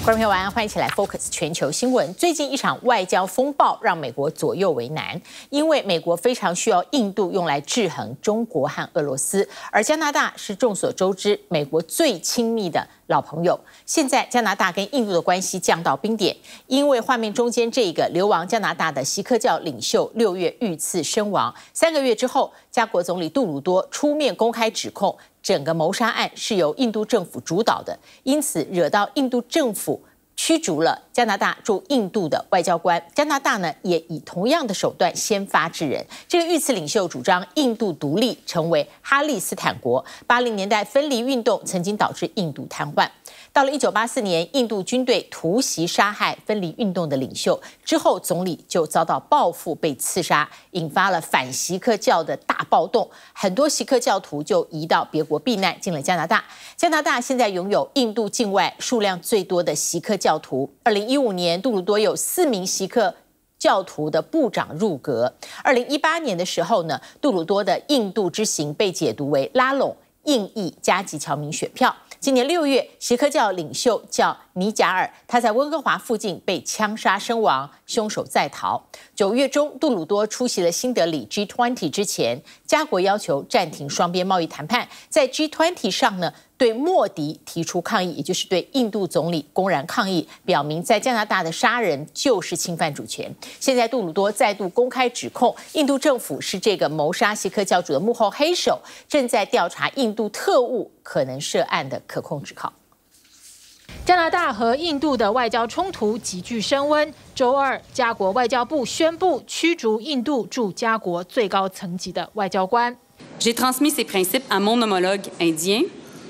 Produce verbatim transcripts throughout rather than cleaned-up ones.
观众朋友晚安，欢迎一起来 Focus 全球新闻。最近一场外交风暴让美国左右为难，因为美国非常需要印度用来制衡中国和俄罗斯，而加拿大是众所周知美国最亲密的老朋友。现在加拿大跟印度的关系降到冰点，因为画面中间这个流亡加拿大的锡克教领袖六月遇刺身亡，三个月之后，加国总理杜鲁多出面公开指控。 整个谋杀案是由印度政府主导的，因此惹到印度政府驱逐了加拿大驻印度的外交官。加拿大呢也以同样的手段先发制人。这个遇刺领袖主张印度独立，成为哈利斯坦国。八零年代分离运动曾经导致印度瘫痪。 到了一九八四年，印度军队突袭杀害分离运动的领袖之后，总理就遭到报复，被刺杀，引发了反锡克教的大暴动。很多锡克教徒就移到别国避难，进了加拿大。加拿大现在拥有印度境外数量最多的锡克教徒。二零一五年，杜鲁多有四名锡克 教徒的部长入阁。二零一八年的时候呢，杜鲁多的印度之行被解读为拉拢印裔加吉侨民选票。 今年六月，锡克教领袖叫尼贾尔，他在温哥华附近被枪杀身亡，凶手在逃。九月中，杜鲁多出席了新德里 G 二十之前，加国要求暂停双边贸易谈判。在 G 二十上呢，对莫迪提出抗议，也就是对印度总理公然抗议，表明在加拿大的杀人就是侵犯主权。现在，杜鲁多再度公开指控印度政府是这个谋杀锡克教主的幕后黑手，正在调查印度特务 可能涉案的可控指控。 加拿大和印度的外交冲突急剧升温。周二，加国外交部宣布驱逐印度驻加国最高层级的外交官。 J'ai transmis ces principes à mon homologue indien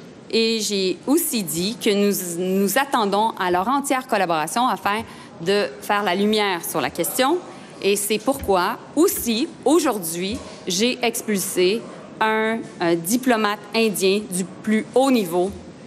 et j'ai aussi dit que nous nous attendons à leur entière collaboration afin de faire la lumière sur la question. Et c'est pourquoi aussi aujourd'hui j'ai expulsé un, un diplomate indien du plus haut niveau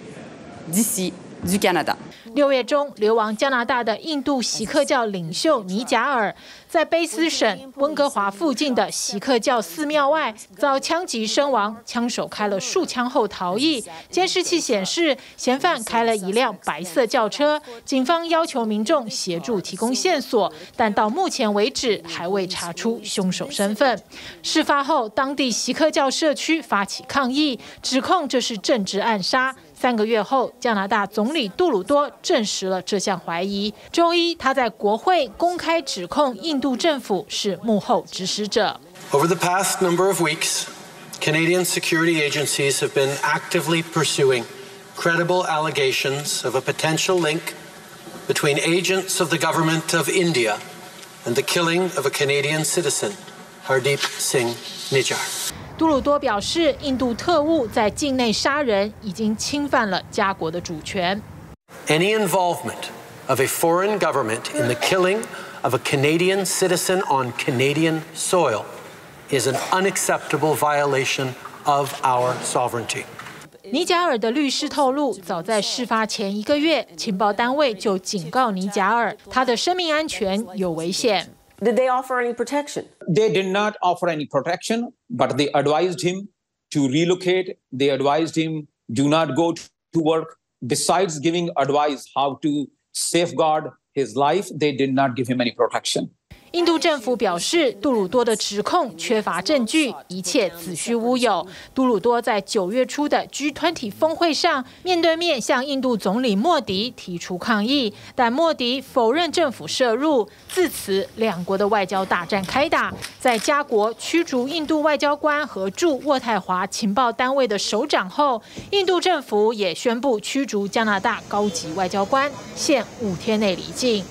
d'ici, du Canada. 六月中，流亡加拿大的印度锡克教领袖尼贾尔，在卑斯省温哥华附近的锡克教寺庙外遭枪击身亡，枪手开了数枪后逃逸。监视器显示，嫌犯开了一辆白色轿车。警方要求民众协助提供线索，但到目前为止还未查出凶手身份。事发后，当地锡克教社区发起抗议，指控这是政治暗杀。 三个月后，加拿大总理杜鲁多证实了这项怀疑。周一，他在国会公开指控印度政府是幕后指使者。 Over the past number of weeks, Canadian security agencies have been actively pursuing credible allegations of a potential link between agents of the government of India and the killing of a Canadian citizen, Hardeep Singh Nijjar. 杜鲁多表示，印度特务在境内杀人已经侵犯了加国的主权。 Any involvement of a foreign government in the killing of a Canadian citizen on Canadian soil is an unacceptable violation of our sovereignty. 尼贾尔的律师透露，早在事发前一个月，情报单位就警告尼贾尔，他的生命安全有危险。 Did they offer any protection? They did not offer any protection, but they advised him to relocate. They advised him do not go to work. Besides giving advice how to safeguard his life, they did not give him any protection. 印度政府表示，杜鲁多的指控缺乏证据，一切子虚乌有。杜鲁多在九月初的 G 二十 峰会上，面对面向印度总理莫迪提出抗议，但莫迪否认政府涉入。自此，两国的外交大战开打。在加国驱逐印度外交官和驻渥太华情报单位的首长后，印度政府也宣布驱逐加拿大高级外交官，限五天内离境。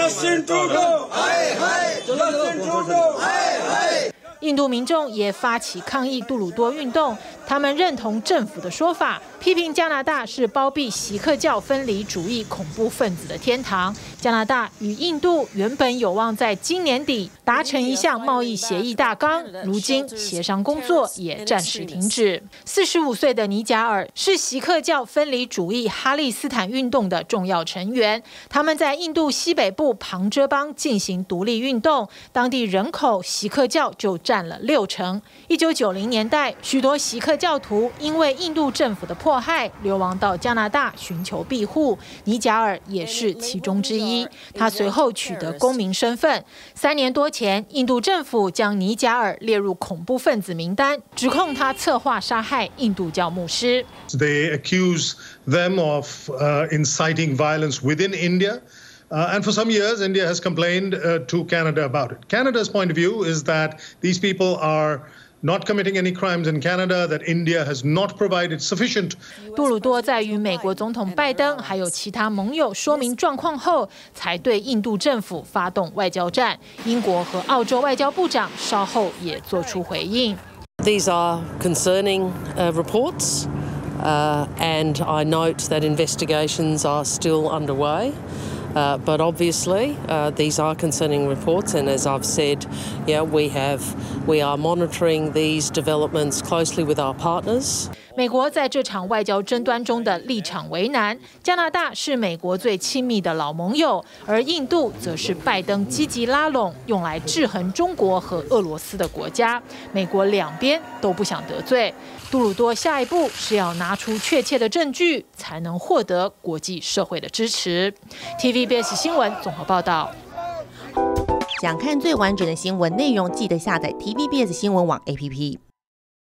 印度民众也发起抗议杜鲁多运动，他们认同政府的说法，批评加拿大是包庇锡克教分离主义恐怖分子的天堂。加拿大与印度原本有望在今年底达成一项贸易协议大纲，如今协商工作也暂时停止。四十五岁的尼贾尔是锡克教分离主义哈利斯坦运动的重要成员，他们在印度西北部旁遮邦进行独立运动，当地人口锡克教就占了六成。一九九零年代，许多锡克教教徒因为印度政府的迫害，流亡到加拿大寻求庇护。尼贾尔也是其中之一。他随后取得公民身份。三年多前，印度政府将尼贾尔列入恐怖分子名单，指控他策划杀害印度教牧师。 They accuse them of uh, inciting violence within India. Uh, and for some years, India has complained uh, to Canada about it. Canada's point of view is that these people are not committing any crimes in Canada, that India has not provided sufficient. 杜鲁多在与美国总统拜登还有其他盟友说明状况后，才对印度政府发动外交战。英国和澳洲外交部长稍后也做出回应。 These are concerning uh, reports, uh, and I note that investigations are still underway. Uh, but obviously, uh, these are concerning reports, and as I've said, yeah, we have, we are monitoring these developments closely with our partners. 美国在这场外交争端中的立场为难，加拿大是美国最亲密的老盟友，而印度则是拜登积极拉拢用来制衡中国和俄罗斯的国家。美国两边都不想得罪。杜鲁多下一步是要拿出确切的证据，才能获得国际社会的支持。T V B S 新闻综合报道。 想看最完整的新闻内容，记得下载 T V B S 新闻网 A P P。